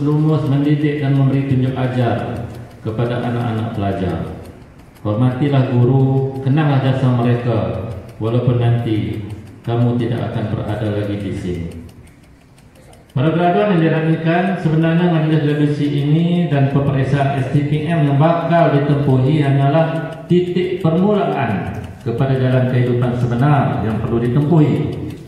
lumus mendidik dan memberi tunjuk ajar kepada anak-anak pelajar. Hormatilah guru, kenanglah jasa mereka, walaupun nanti kamu tidak akan berada lagi di sini. Para graduan yang dirahmatikan, sebenarnya majlis legacy ini dan peperiksaan STPM yang bakal ditempuhi hanyalah titik permulaan kepada jalan kehidupan sebenar yang perlu ditempuhi